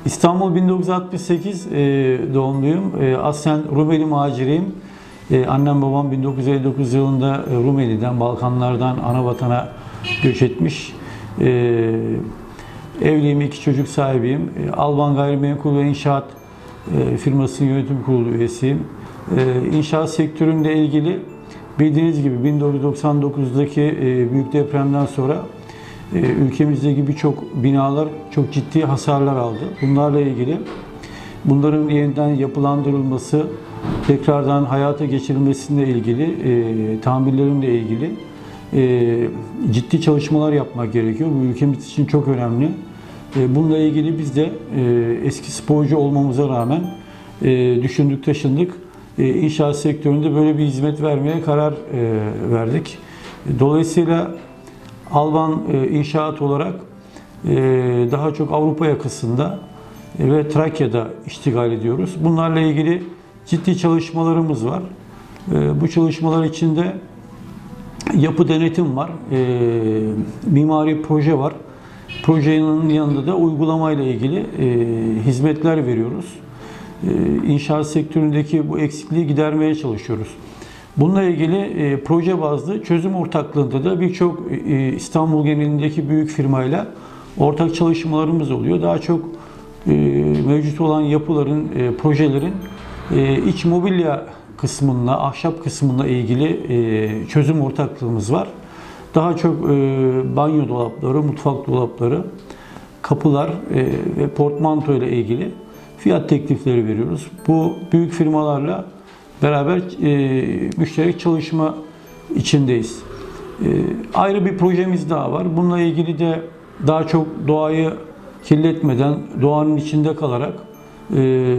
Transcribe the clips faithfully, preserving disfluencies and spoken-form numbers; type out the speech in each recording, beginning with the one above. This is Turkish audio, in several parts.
İstanbul bin dokuz yüz altmış sekiz e, doğumluyum. E, aslen Rumeli maciriyim. E, annem babam bin dokuz yüz elli dokuz yılında e, Rumeli'den, Balkanlardan ana vatana göç etmiş. E, evliyim, iki çocuk sahibiyim. E, Alban Gayrimenkul ve İnşaat e, firmasının yönetim kurulu üyesiyim. E, inşaat sektöründe ilgili bildiğiniz gibi bin dokuz yüz doksan dokuzdaki e, büyük depremden sonra e, ülkemizdeki birçok binalar çok ciddi hasarlar aldı. Bunlarla ilgili bunların yeniden yapılandırılması, tekrardan hayata geçirilmesiyle ilgili, e, tamirlerinle ilgili e, ciddi çalışmalar yapmak gerekiyor. Bu ülkemiz için çok önemli. E, bununla ilgili biz de e, eski sporcu olmamıza rağmen e, düşündük, taşındık. E, inşaat sektöründe böyle bir hizmet vermeye karar e, verdik. Dolayısıyla Alban e, İnşaat olarak e, daha çok Avrupa yakasında e, ve Trakya'da iştigal ediyoruz. Bunlarla ilgili ciddi çalışmalarımız var. E, bu çalışmalar içinde yapı denetim var, e, mimari proje var. Projenin yanında da uygulamayla ilgili e, hizmetler veriyoruz. E, inşaat sektöründeki bu eksikliği gidermeye çalışıyoruz. Bununla ilgili e, proje bazlı çözüm ortaklığında da birçok e, İstanbul genelindeki büyük firmayla ortak çalışmalarımız oluyor. Daha çok e, mevcut olan yapıların, e, projelerin e, iç mobilya kısmında, ahşap kısmında ilgili e, çözüm ortaklığımız var. Daha çok e, banyo dolapları, mutfak dolapları, kapılar e, ve portmanto ile ilgili fiyat teklifleri veriyoruz. Bu büyük firmalarla beraber e, müşterek çalışma içindeyiz. E, ayrı bir projemiz daha var. Bununla ilgili de daha çok doğayı kirletmeden, doğanın içinde kalarak e,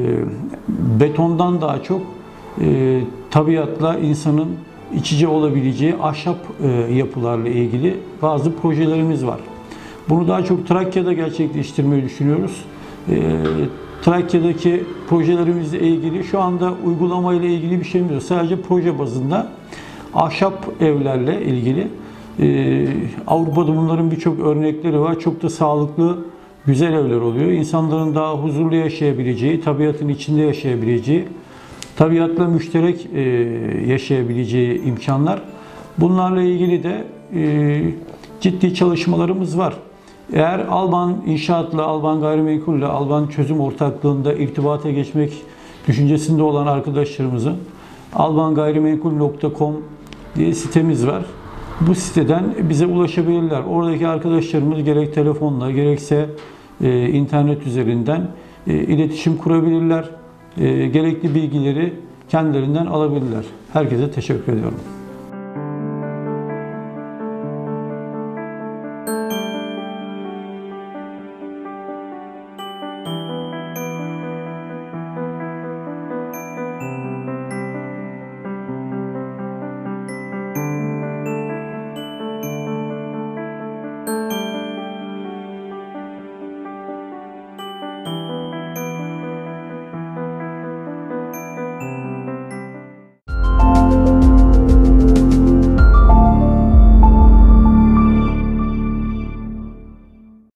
betondan daha çok e, tabiatla insanın iç içe olabileceği ahşap e, yapılarla ilgili bazı projelerimiz var. Bunu daha çok Trakya'da gerçekleştirmeyi düşünüyoruz. E, Trakya'daki projelerimizle ilgili şu anda uygulama ile ilgili bir şeyimiz yok. Sadece proje bazında ahşap evlerle ilgili e, Avrupa'da bunların birçok örnekleri var. Çok da sağlıklı, güzel evler oluyor. İnsanların daha huzurlu yaşayabileceği, tabiatın içinde yaşayabileceği, tabiatla müşterek e, yaşayabileceği imkanlar. Bunlarla ilgili de e, ciddi çalışmalarımız var. Eğer Alban İnşaat'la, Alban Gayrimenkul'le, Alban Çözüm Ortaklığı'nda irtibata geçmek düşüncesinde olan arkadaşlarımızın alban gayrimenkul nokta com diye sitemiz var. Bu siteden bize ulaşabilirler. Oradaki arkadaşlarımız gerek telefonla gerekse e, internet üzerinden e, iletişim kurabilirler. E, gerekli bilgileri kendilerinden alabilirler. Herkese teşekkür ediyorum.